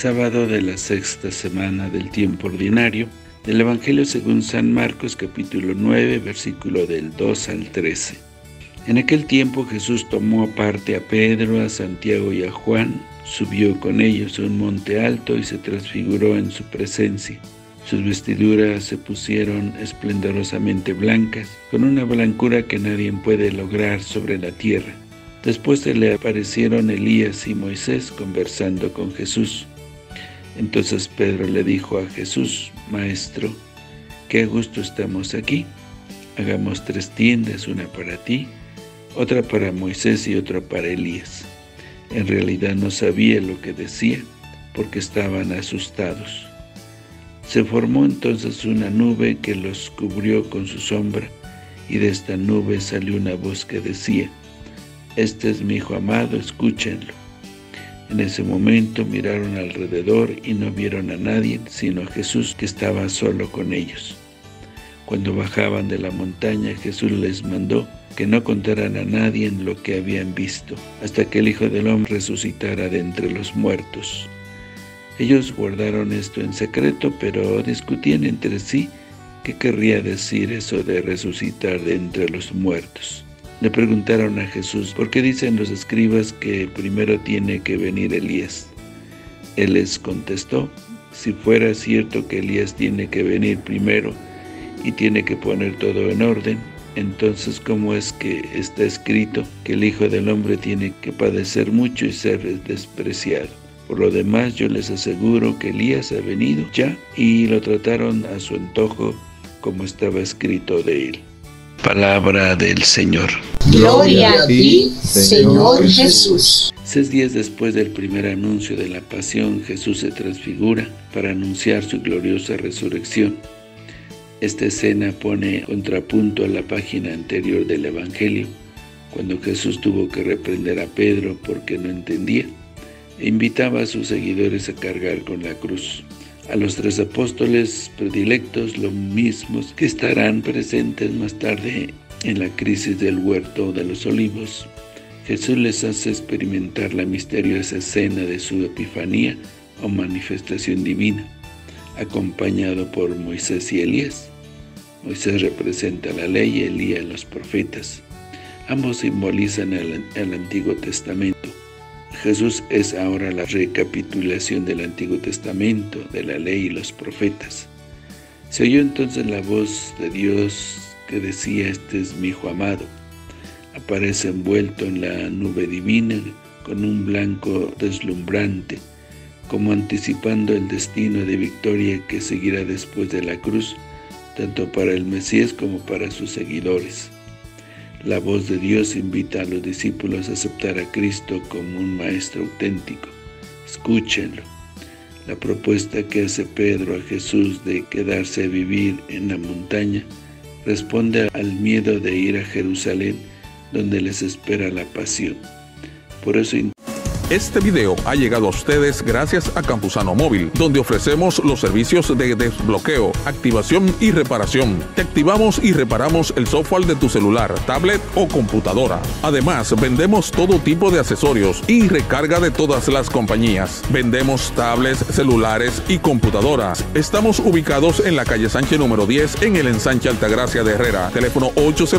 sábado de la sexta semana del tiempo ordinario, del Evangelio según San Marcos, capítulo 9, versículo del 2 al 13. En aquel tiempo Jesús tomó aparte a Pedro, a Santiago y a Juan, subió con ellos a un monte alto y se transfiguró en su presencia. Sus vestiduras se pusieron esplendorosamente blancas, con una blancura que nadie puede lograr sobre la tierra. Después se le aparecieron Elías y Moisés conversando con Jesús. Entonces Pedro le dijo a Jesús: Maestro, qué a gusto estamos aquí. Hagamos 3 tiendas, una para ti, otra para Moisés y otra para Elías. En realidad no sabía lo que decía, porque estaban asustados. Se formó entonces una nube que los cubrió con su sombra, y de esta nube salió una voz que decía: Este es mi Hijo amado, escúchenlo. En ese momento miraron alrededor y no vieron a nadie, sino a Jesús, que estaba solo con ellos. Cuando bajaban de la montaña, Jesús les mandó que no contaran a nadie en lo que habían visto, hasta que el Hijo del Hombre resucitara de entre los muertos. Ellos guardaron esto en secreto, pero discutían entre sí qué querría decir eso de resucitar de entre los muertos. Le preguntaron a Jesús: ¿por qué dicen los escribas que primero tiene que venir Elías? Él les contestó: si fuera cierto que Elías tiene que venir primero y tiene que poner todo en orden, entonces ¿cómo es que está escrito que el Hijo del Hombre tiene que padecer mucho y ser despreciado? Por lo demás, yo les aseguro que Elías ha venido ya y lo trataron a su antojo, como estaba escrito de él. Palabra del Señor. Gloria a ti, Señor Jesús. 6 días después del primer anuncio de la pasión, Jesús se transfigura para anunciar su gloriosa resurrección. Esta escena pone contrapunto a la página anterior del Evangelio, cuando Jesús tuvo que reprender a Pedro porque no entendía, e invitaba a sus seguidores a cargar con la cruz. A los 3 apóstoles predilectos, los mismos que estarán presentes más tarde en la crisis del huerto de los olivos, Jesús les hace experimentar la misteriosa escena de su epifanía o manifestación divina, acompañado por Moisés y Elías. Moisés representa la ley y Elías los profetas. Ambos simbolizan el Antiguo Testamento. Jesús es ahora la recapitulación del Antiguo Testamento, de la ley y los profetas. Se oyó entonces la voz de Dios que decía: Este es mi Hijo amado. Aparece envuelto en la nube divina con un blanco deslumbrante, como anticipando el destino de victoria que seguirá después de la cruz, tanto para el Mesías como para sus seguidores. La voz de Dios invita a los discípulos a aceptar a Cristo como un Maestro auténtico. Escúchenlo. La propuesta que hace Pedro a Jesús de quedarse a vivir en la montaña responde al miedo de ir a Jerusalén, donde les espera la pasión. Por eso este video ha llegado a ustedes gracias a Campusano Móvil, donde ofrecemos los servicios de desbloqueo, activación y reparación. Te activamos y reparamos el software de tu celular, tablet o computadora. Además, vendemos todo tipo de accesorios y recarga de todas las compañías. Vendemos tablets, celulares y computadoras. Estamos ubicados en la calle Sánchez número 10 en el ensanche Altagracia de Herrera. Teléfono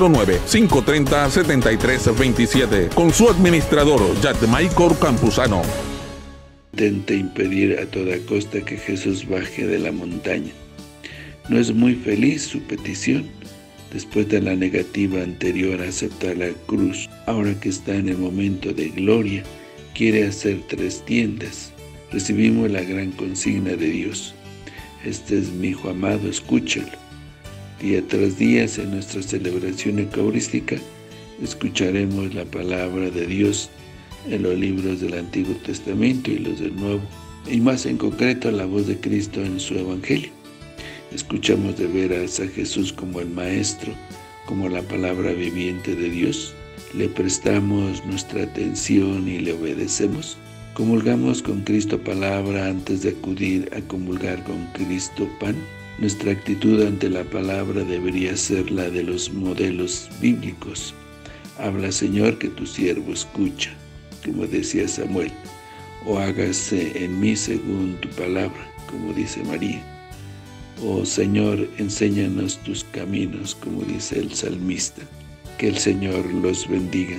809-530-7327. Con su administrador, Yadmaicor Campusano. Intenta impedir a toda costa que Jesús baje de la montaña. No es muy feliz su petición, después de la negativa anterior a aceptar la cruz. Ahora que está en el momento de gloria, quiere hacer 3 tiendas. Recibimos la gran consigna de Dios: Este es mi Hijo amado, escúchalo. Día tras día, en nuestra celebración eucarística, escucharemos la palabra de Dios en los libros del Antiguo Testamento y los del Nuevo, y más en concreto la voz de Cristo en su Evangelio. Escuchamos de veras a Jesús como el Maestro, como la palabra viviente de Dios. Le prestamos nuestra atención y le obedecemos. Comulgamos con Cristo palabra antes de acudir a comulgar con Cristo pan. Nuestra actitud ante la palabra debería ser la de los modelos bíblicos. Habla, Señor, que tu siervo escucha, como decía Samuel. o hágase en mí según tu palabra, como dice María. Oh Señor, enséñanos tus caminos, como dice el salmista. Que el Señor los bendiga.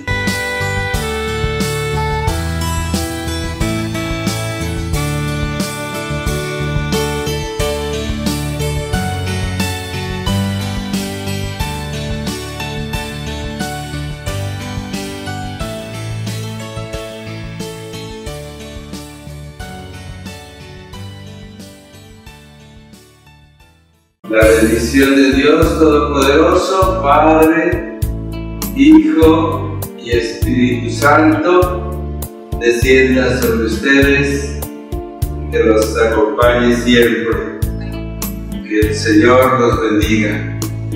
La bendición de Dios Todopoderoso, Padre, Hijo y Espíritu Santo, descienda sobre ustedes, que los acompañe siempre. Que el Señor los bendiga.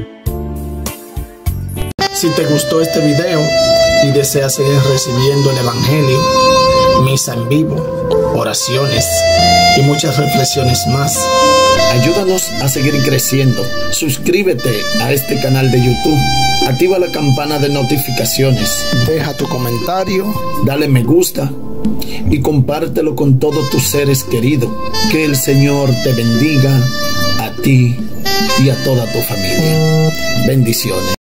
Si te gustó este video y deseas seguir recibiendo el Evangelio, misa en vivo, oraciones y muchas reflexiones más, ayúdanos a seguir creciendo. Suscríbete a este canal de YouTube, activa la campana de notificaciones, deja tu comentario, dale me gusta y compártelo con todos tus seres queridos. Que el Señor te bendiga a ti y a toda tu familia. Bendiciones.